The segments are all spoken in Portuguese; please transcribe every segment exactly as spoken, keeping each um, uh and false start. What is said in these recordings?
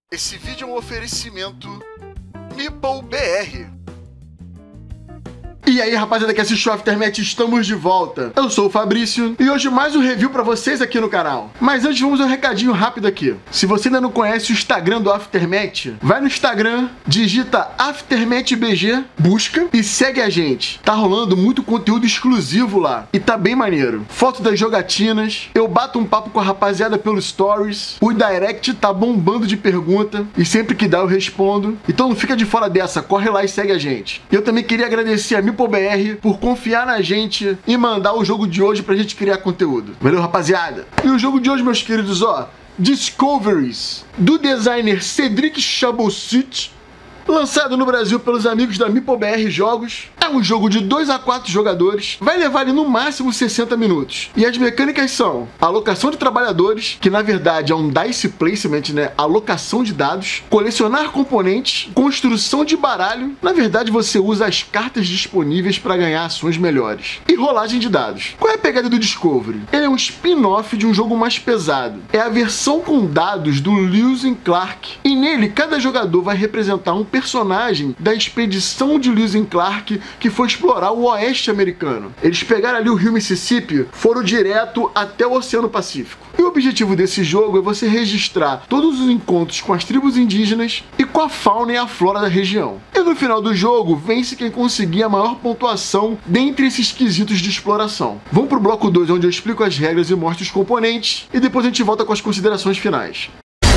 Esse vídeo é um oferecimento MeepleBR. E aí, rapaziada que assistiu o Aftermath, estamos de volta. Eu sou o Fabrício e hoje mais um review pra vocês aqui no canal. Mas antes vamos um recadinho rápido aqui. Se você ainda não conhece o Instagram do Aftermath, vai no Instagram, digita AftermathBG, busca e segue a gente. Tá rolando muito conteúdo exclusivo lá e tá bem maneiro. Foto das jogatinas, eu bato um papo com a rapaziada pelos stories, o direct tá bombando de pergunta e sempre que dá eu respondo. Então não fica de fora dessa, corre lá e segue a gente. Eu também queria agradecer a MeepleBR por confiar na gente e mandar o jogo de hoje pra gente criar conteúdo. Valeu, rapaziada? E o jogo de hoje, meus queridos, ó, Discoveries, do designer Cedric Chabosuit, lançado no Brasil pelos amigos da MeepleBR Jogos. É um jogo de dois a quatro jogadores, vai levar ali no máximo sessenta minutos. E as mecânicas são alocação de trabalhadores, que na verdade é um dice placement, né? Alocação de dados, colecionar componentes, construção de baralho. Na verdade você usa as cartas disponíveis para ganhar ações melhores. E rolagem de dados. Qual é a pegada do Discovery? Ele é um spin-off de um jogo mais pesado. É a versão com dados do Lewis and Clark. E nele cada jogador vai representar um personagem da expedição de Lewis and Clark que foi explorar o oeste americano. Eles pegaram ali o rio Mississippi, foram direto até o Oceano Pacífico. E o objetivo desse jogo é você registrar todos os encontros com as tribos indígenas e com a fauna e a flora da região. E no final do jogo, vence quem conseguir a maior pontuação dentre esses quesitos de exploração. Vamos pro bloco dois, onde eu explico as regras e mostro os componentes, e depois a gente volta com as considerações finais.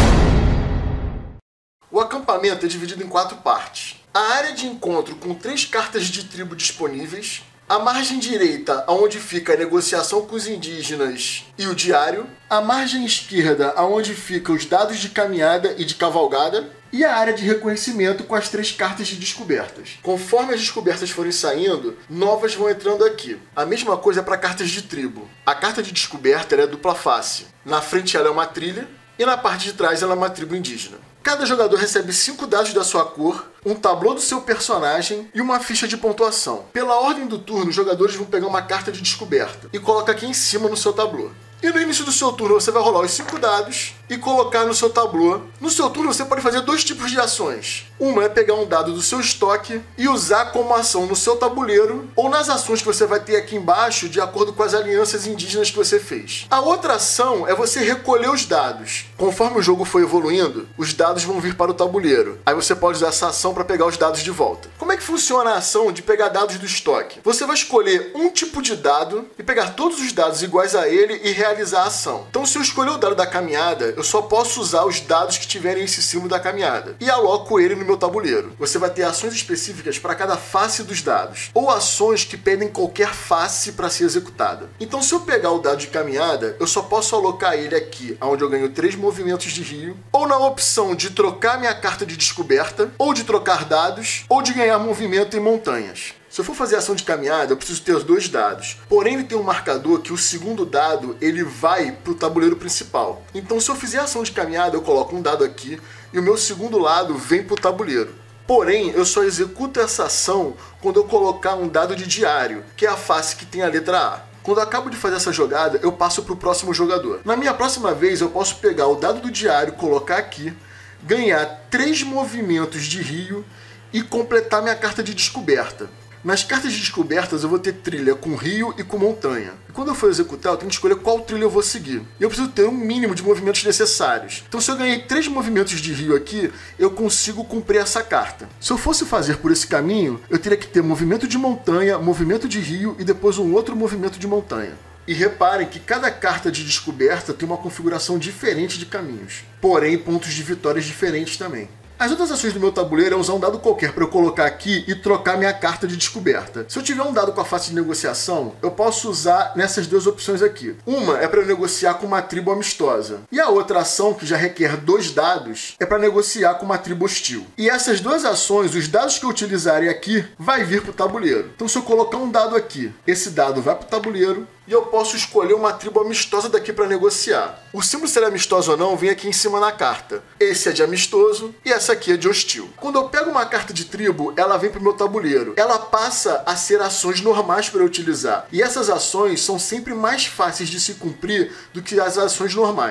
O acampamento é dividido em quatro partes. A área de encontro com três cartas de tribo disponíveis, a margem direita, onde fica a negociação com os indígenas e o diário, a margem esquerda, onde ficam os dados de caminhada e de cavalgada, e a área de reconhecimento com as três cartas de descobertas. Conforme as descobertas forem saindo, novas vão entrando aqui. A mesma coisa para cartas de tribo. A carta de descoberta ela é dupla face. Na frente ela é uma trilha e na parte de trás ela é uma tribo indígena. Cada jogador recebe cinco dados da sua cor, um tablô do seu personagem e uma ficha de pontuação. Pela ordem do turno, os jogadores vão pegar uma carta de descoberta e colocar aqui em cima no seu tablô. E no início do seu turno você vai rolar os cinco dados e colocar no seu tablô. No seu turno você pode fazer dois tipos de ações. Uma é pegar um dado do seu estoque e usar como ação no seu tabuleiro ou nas ações que você vai ter aqui embaixo de acordo com as alianças indígenas que você fez. A outra ação é você recolher os dados. Conforme o jogo for evoluindo, os dados vão vir para o tabuleiro. Aí você pode usar essa ação para pegar os dados de volta. Como é que funciona a ação de pegar dados do estoque? Você vai escolher um tipo de dado e pegar todos os dados iguais a ele e realizar a ação. Então se eu escolher o dado da caminhada, eu só posso usar os dados que tiverem esse símbolo da caminhada e aloco ele no meu tabuleiro. Você vai ter ações específicas para cada face dos dados, ou ações que pedem qualquer face para ser executada. Então se eu pegar o dado de caminhada, eu só posso alocar ele aqui, onde eu ganho três movimentos de rio, ou na opção de trocar minha carta de descoberta, ou de trocar dados, ou de ganhar movimento em montanhas. Se eu for fazer ação de caminhada, eu preciso ter os dois dados. Porém, ele tem um marcador que o segundo dado ele vai para o tabuleiro principal. Então, se eu fizer ação de caminhada, eu coloco um dado aqui e o meu segundo lado vem para o tabuleiro. Porém, eu só executo essa ação quando eu colocar um dado de diário, que é a face que tem a letra A. Quando eu acabo de fazer essa jogada, eu passo para o próximo jogador. Na minha próxima vez, eu posso pegar o dado do diário, colocar aqui, ganhar três movimentos de rio e completar minha carta de descoberta. Nas cartas de descobertas eu vou ter trilha com rio e com montanha. E quando eu for executar, eu tenho que escolher qual trilha eu vou seguir. E eu preciso ter um mínimo de movimentos necessários. Então se eu ganhei três movimentos de rio aqui, eu consigo cumprir essa carta. Se eu fosse fazer por esse caminho, eu teria que ter movimento de montanha, movimento de rio e depois um outro movimento de montanha. E reparem que cada carta de descoberta tem uma configuração diferente de caminhos. Porém, pontos de vitórias diferentes também. As outras ações do meu tabuleiro é usar um dado qualquer para eu colocar aqui e trocar minha carta de descoberta. Se eu tiver um dado com a face de negociação, eu posso usar nessas duas opções aqui. Uma é para eu negociar com uma tribo amistosa. E a outra ação, que já requer dois dados, é para negociar com uma tribo hostil. E essas duas ações, os dados que eu utilizarem aqui, vai vir para o tabuleiro. Então se eu colocar um dado aqui, esse dado vai para o tabuleiro, e eu posso escolher uma tribo amistosa daqui para negociar. O símbolo se ele é amistoso ou não vem aqui em cima na carta. Esse é de amistoso e essa aqui é de hostil. Quando eu pego uma carta de tribo, ela vem para o meu tabuleiro. Ela passa a ser ações normais para eu utilizar. E essas ações são sempre mais fáceis de se cumprir do que as ações normais.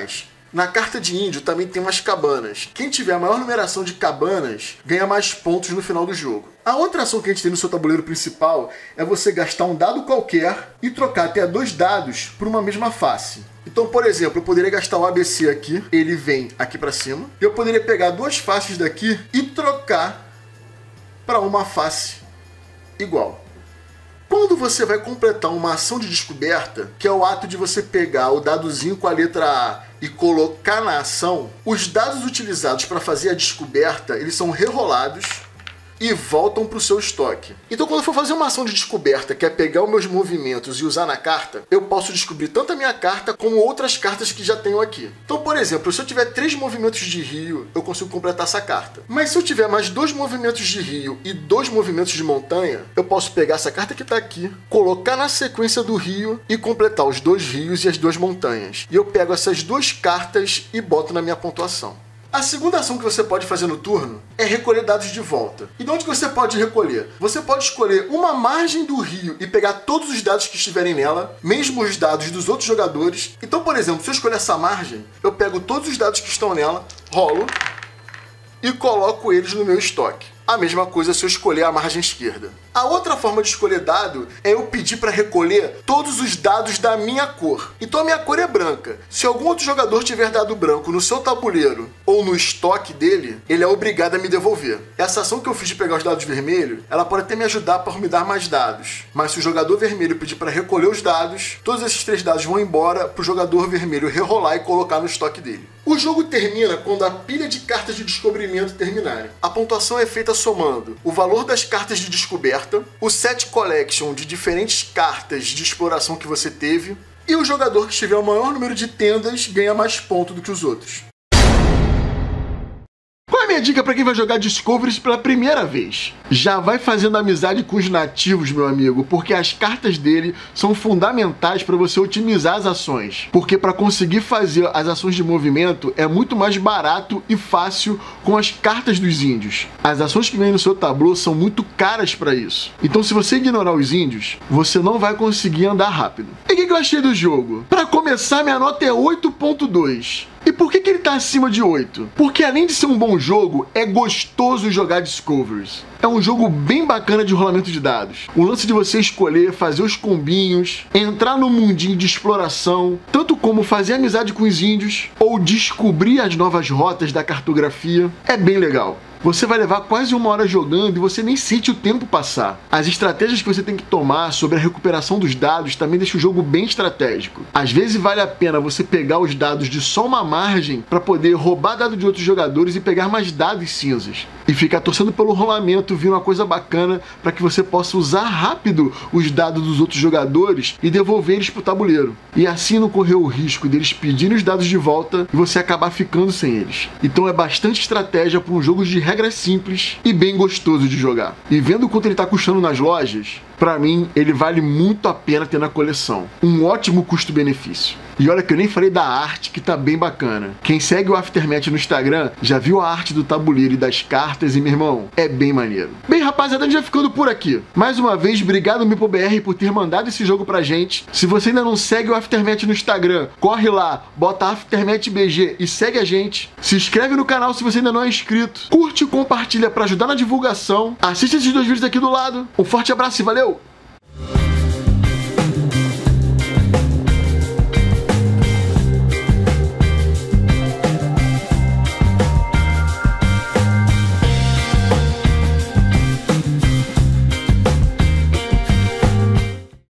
Na carta de índio também tem umas cabanas. Quem tiver a maior numeração de cabanas ganha mais pontos no final do jogo. A outra ação que a gente tem no seu tabuleiro principal é você gastar um dado qualquer e trocar até dois dados por uma mesma face. Então, por exemplo, eu poderia gastar o A B C aqui, ele vem aqui pra cima. E eu poderia pegar duas faces daqui e trocar para uma face igual. Quando você vai completar uma ação de descoberta, que é o ato de você pegar o dadozinho com a letra A e colocar na ação, os dados utilizados para fazer a descoberta, eles são rerolados e voltam para o seu estoque. Então, quando eu for fazer uma ação de descoberta, que é pegar os meus movimentos e usar na carta, eu posso descobrir tanto a minha carta como outras cartas que já tenho aqui. Então, por exemplo, se eu tiver três movimentos de rio, eu consigo completar essa carta. Mas se eu tiver mais dois movimentos de rio e dois movimentos de montanha, eu posso pegar essa carta que está aqui, colocar na sequência do rio e completar os dois rios e as duas montanhas. E eu pego essas duas cartas e boto na minha pontuação. A segunda ação que você pode fazer no turno é recolher dados de volta. E de onde você pode recolher? Você pode escolher uma margem do rio e pegar todos os dados que estiverem nela, mesmo os dados dos outros jogadores. Então, por exemplo, se eu escolher essa margem, eu pego todos os dados que estão nela, rolo e coloco eles no meu estoque. A mesma coisa se eu escolher a margem esquerda. A outra forma de escolher dado é eu pedir para recolher todos os dados da minha cor. Então a minha cor é branca. Se algum outro jogador tiver dado branco no seu tabuleiro ou no estoque dele, ele é obrigado a me devolver. Essa ação que eu fiz de pegar os dados vermelhos, ela pode até me ajudar para me dar mais dados. Mas se o jogador vermelho pedir para recolher os dados, todos esses três dados vão embora para o jogador vermelho rerolar e colocar no estoque dele. O jogo termina quando a pilha de cartas de descobrimento terminarem. A pontuação é feita somando o valor das cartas de descoberta, o set collection de diferentes cartas de exploração que você teve, e o jogador que tiver o maior número de tendas ganha mais ponto do que os outros. Qual é a minha dica para quem vai jogar Discoveries pela primeira vez? Já vai fazendo amizade com os nativos, meu amigo, porque as cartas dele são fundamentais para você otimizar as ações. Porque para conseguir fazer as ações de movimento é muito mais barato e fácil com as cartas dos índios. As ações que vêm no seu tabuleiro são muito caras para isso. Então, se você ignorar os índios, você não vai conseguir andar rápido. E o que eu achei do jogo? Para começar, minha nota é oito ponto dois. E por que que ele tá acima de oito? Porque além de ser um bom jogo, é gostoso jogar Discoveries. É um jogo bem bacana de rolamento de dados. O lance de você escolher, fazer os combinhos, entrar no mundinho de exploração, tanto como fazer amizade com os índios ou descobrir as novas rotas da cartografia, é bem legal. Você vai levar quase uma hora jogando e você nem sente o tempo passar. As estratégias que você tem que tomar sobre a recuperação dos dados também deixa o jogo bem estratégico. Às vezes vale a pena você pegar os dados de só uma margem para poder roubar dado de outros jogadores e pegar mais dados cinzas. E ficar torcendo pelo rolamento, vir uma coisa bacana para que você possa usar rápido os dados dos outros jogadores e devolver eles pro tabuleiro. E assim não correr o risco deles pedirem os dados de volta e você acabar ficando sem eles. Então é bastante estratégia para um jogo de regras simples e bem gostoso de jogar. E vendo quanto ele tá custando nas lojas, pra mim ele vale muito a pena ter na coleção. Um ótimo custo-benefício. E olha que eu nem falei da arte, que tá bem bacana. Quem segue o Aftermath no Instagram já viu a arte do tabuleiro e das cartas e, meu irmão, é bem maneiro. Bem, rapaziada, a gente já ficando por aqui. Mais uma vez, obrigado MeepleBR por ter mandado esse jogo pra gente. Se você ainda não segue o Aftermath no Instagram, corre lá, bota Aftermath B G e segue a gente. Se inscreve no canal se você ainda não é inscrito. Curte e compartilha pra ajudar na divulgação. Assiste esses dois vídeos aqui do lado. Um forte abraço e valeu!